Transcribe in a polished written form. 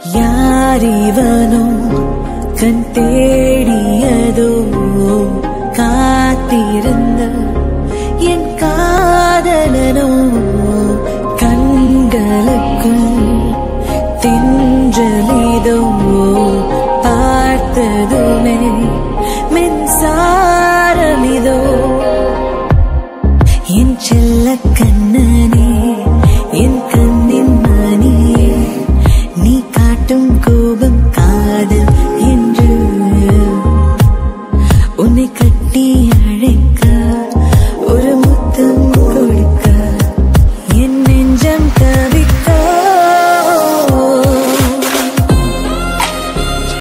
யாரிவனோ கண் தேடியதோ காத்திருந்த என் காதலனோ கண்களுக்குள் தென்றலிதோ பார்த்ததுமே மின்சாரமிதோ என் செல்ல கண்ணனே என் கண்ணின் மணியே நீ காட்டும் கோபம் காதல் என்று உன்னை கட்டி